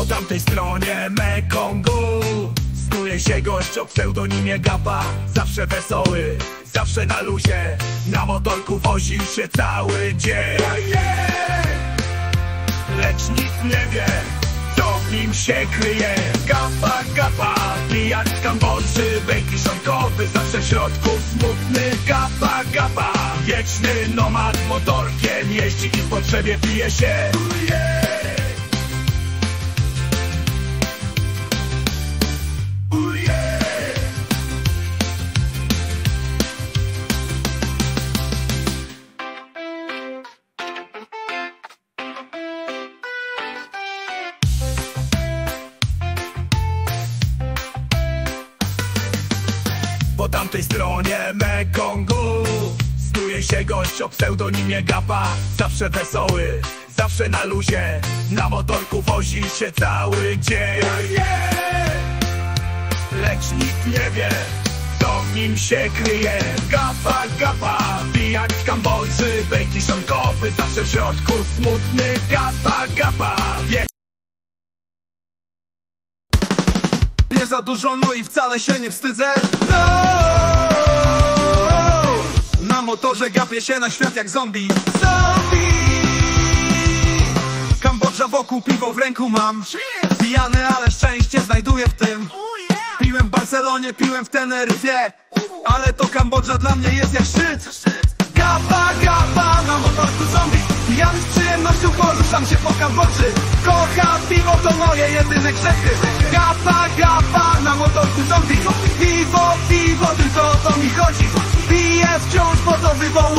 Po tamtej stronie Mekongu snuje się gość o pseudonimie Gapa. Zawsze wesoły, zawsze na luzie, na motorku woził się cały dzień. Lecz nic nie wie, co w nim się kryje. Gapa, Gapa, pijak z Kambodży, bejt kiszonkowy, zawsze w środku smutny. Gapa, Gapa, wieczny nomad motorkiem jeździ i w potrzebie pije się. Po tamtej stronie Mekongu snuje się gość o pseudonimie Gapa. Zawsze wesoły, zawsze na luzie, na motorku wozi się cały dzień. Lecz nikt nie wie, co w nim się kryje. Gapa, Gapa, pijak z Kambodży, bejt kiszonkowy, zawsze w środku smutny. Gapa, Gapa, nie za dużo, no i wcale się nie wstydzę. Na motorze gapię się na świat jak zombie. Kambodża wokół, piwo w ręku mam. Pijany, ale szczęście znajduję w tym. Piłem w Barcelonie, piłem w Teneryfie, ale to Kambodża dla mnie jest jak szczyt. Gapa, Gapa, na motorku zombie. Pijany z przyjemnością poruszam się po Kambodży. Kocham piwo, to moje jedyne grzechy. Gapa, Gapa, na motorku zombie. Piwo, piwo, tylko o to mi chodzi. Piję wciąż, bo to wywołuje